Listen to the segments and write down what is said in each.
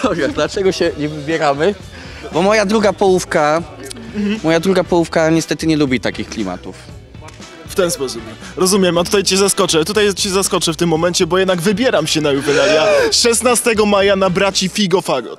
Dobra, dlaczego się nie wybieramy? Bo moja druga połówka niestety nie lubi takich klimatów. W ten sposób. Rozumiem, a tutaj cię zaskoczę w tym momencie, bo jednak wybieram się na Juvenalia 16 maja na braci Figo Fagot.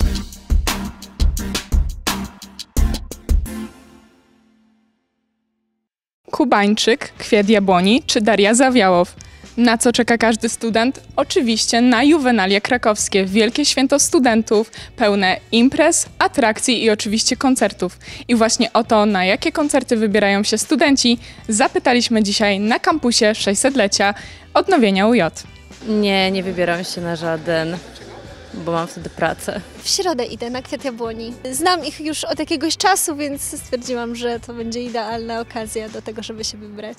Kubańczyk, Kwiat Jabłoni czy Daria Zawiałow? Na co czeka każdy student? Oczywiście na Juvenalia krakowskie, wielkie święto studentów, pełne imprez, atrakcji i oczywiście koncertów. I właśnie o to, na jakie koncerty wybierają się studenci, zapytaliśmy dzisiaj na kampusie 600-lecia odnowienia UJ. Nie wybieram się na żaden, bo mam wtedy pracę. W środę idę na Kwiat Jabłoni. Znam ich już od jakiegoś czasu, więc stwierdziłam, że to będzie idealna okazja do tego, żeby się wybrać.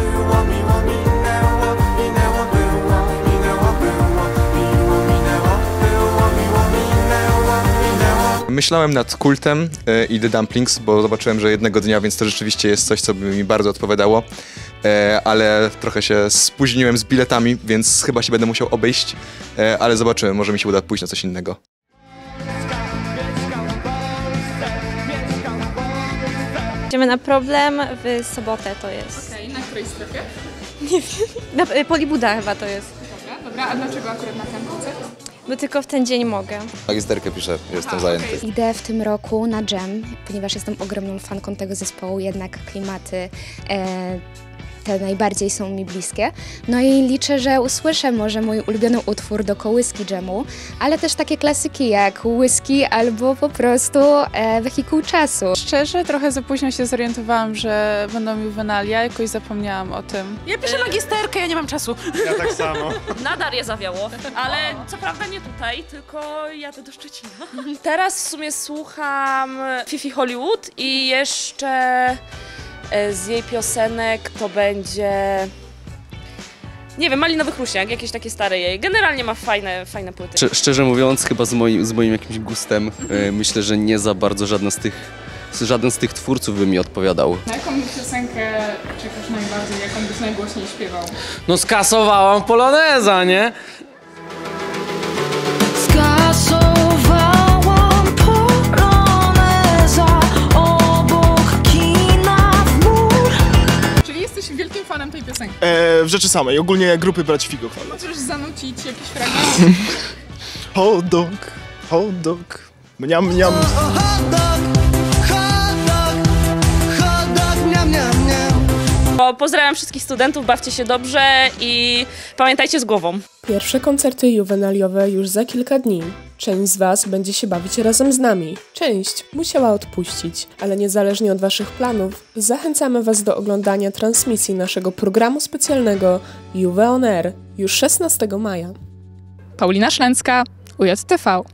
Myślałem nad Kultem i The Dumplings, bo zobaczyłem, że jednego dnia, więc to rzeczywiście jest coś, co by mi bardzo odpowiadało. Ale trochę się spóźniłem z biletami, więc chyba się będę musiał obejść, ale zobaczymy, może mi się uda pójść na coś innego. Idziemy na Problem w sobotę to jest. Okej, na której strefie? Nie wiem. Na Polibuda chyba to jest. Dobra, a dlaczego akurat na ten koncert? Bo tylko w ten dzień mogę. Magisterkę piszę, jestem zajęty. Idę w tym roku na Jam, ponieważ jestem ogromną fanką tego zespołu, jednak klimaty te najbardziej są mi bliskie. No i liczę, że usłyszę może mój ulubiony utwór do kołyski Jamu, ale też takie klasyki jak Whisky albo po prostu Wehikuł Czasu. Szczerze, trochę za późno się zorientowałam, że będą Juvenalia, jakoś zapomniałam o tym. Ja piszę magisterkę, ja nie mam czasu. Ja tak samo. Na Darię Zawiałow, ale co prawda nie tutaj, tylko jadę do Szczecina. Teraz w sumie słucham Fifi Hollywood i jeszcze z jej piosenek to będzie, nie wiem, Malinowy Chruśniak, jakieś takie stare jej. Generalnie ma fajne płyty. Szczerze mówiąc, chyba z moim jakimś gustem, myślę, że nie za bardzo żaden z tych twórców by mi odpowiadał. Na jaką piosenkę czekasz najbardziej, jaką byś najgłośniej śpiewał? No skasowałam Poloneza, nie? Skasowałam Poloneza obok kina w mur. Czyli jesteś wielkim fanem tej piosenki? W rzeczy samej, ogólnie grupy braci Figo Fagot. Możesz zanucić jakiś fragment? Hot dog, mniam mniam. Pozdrawiam wszystkich studentów, bawcie się dobrze i pamiętajcie z głową. Pierwsze koncerty juwenaliowe już za kilka dni. Część z Was będzie się bawić razem z nami. Część musiała odpuścić, ale niezależnie od Waszych planów, zachęcamy Was do oglądania transmisji naszego programu specjalnego Juve On Air już 16 maja. Paulina Szlęcka, UJTV.